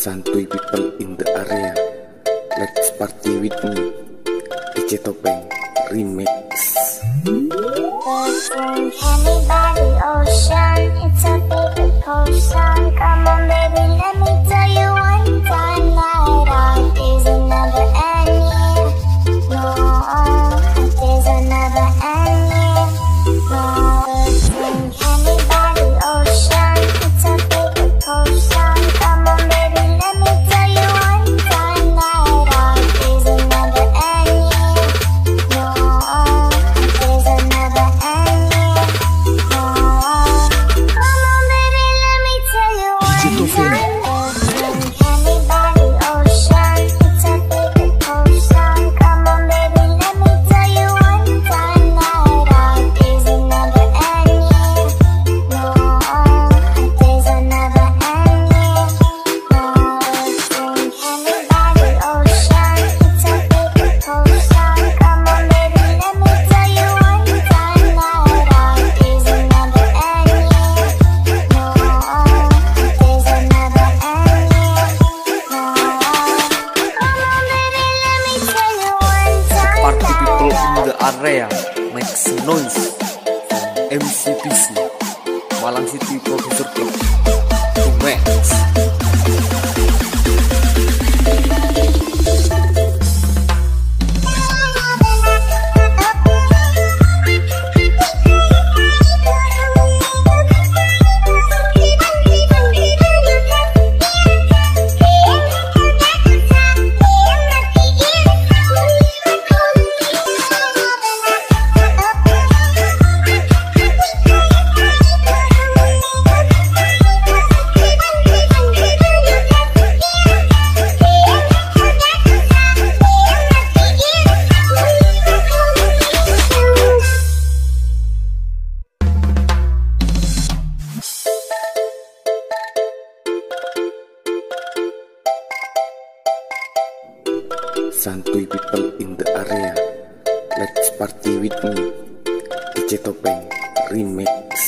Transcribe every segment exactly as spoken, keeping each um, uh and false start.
Santuy people in the area, let's party with me. D J Topeng Remix. Anybody ocean, it's a big potion. Come on baby, let me tell you one time. Night out is never ending. No, it is never ending. No, anybody ocean, it's a big potion. Come on baby, let me tell you one time. Night out is never ending. No, it is never ending. No, come on baby, let me tell you one time. Anybody ocean, it's a big potion. Come on baby, let me tell you one time. Night out is never ending. No, it is never ending. No, anybody ocean, it's a big potion. Come on baby, let me tell you one time. Night out is never ending. No, it is never ending. No, come on baby, let me tell you one time. Party people in the area, make some noise. M C P C, Malang City Producer Club, Remix. Santuy people in the area, let's party with me. D J Topeng Remix.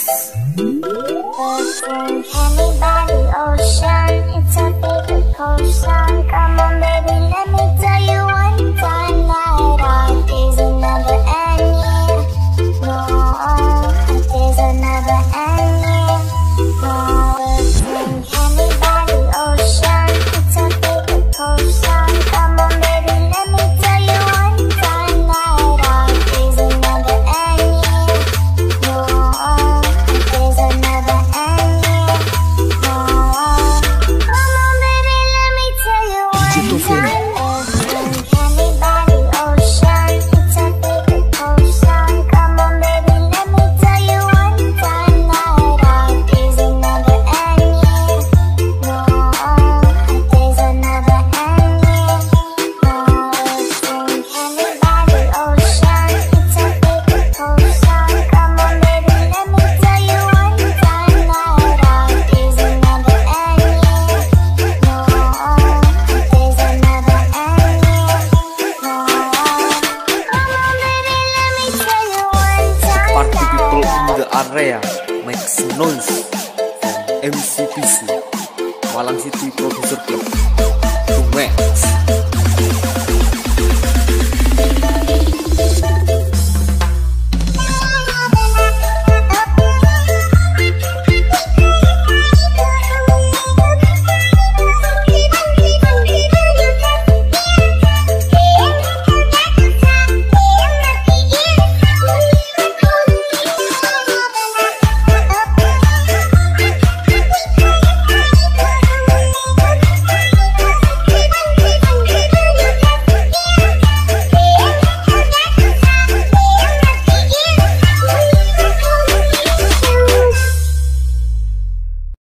Anybody ocean, it's a big potion. Come on baby, let me tell you one time. Night out is never ending. No, it is never ending. No, anybody ocean, it's a big potion. Come on baby, let me tell you one time. Night out is never ending. No, it is never ending. No, come on baby, let me tell you one time. Anybody ocean, it's a big potion. Come on baby, let me tell you one time. Night out is never ending. No, it is never ending. No, anybody ocean, it's a big potion. Come on baby, let me tell you one time. Night out is never ending. No, it is never ending. No, come on baby, let me tell you one time. Party people in the area, make some noise. M C P C, Malang City Producer Club, Remix.